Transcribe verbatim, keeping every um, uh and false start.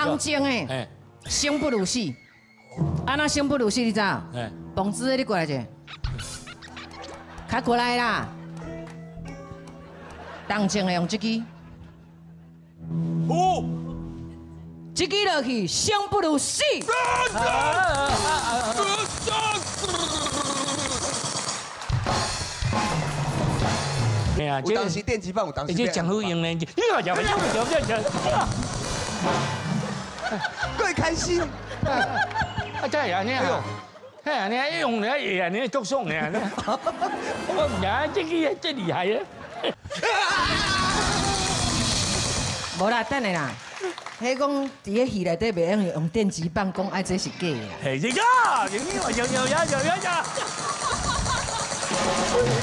人情诶，生不如死。安那生不如死，你知道？彭子，你过来者，快过来啦！人情诶，用这支。哦。这支落去，生不如死。 哎呀， 有当时电击棒，有当时。 这讲好用呢，你好讲，你好讲，你好讲。 最开心。 啊，真係啊，你啊，哎呀，你用你嘢啊，你捉鬆你啊，我唔呀，這個真厲害啊！ 無啦，等下啦，迄講佇個戲內底袂用用電子棒講，愛這是假嘅。 係這個，有有有有有有有。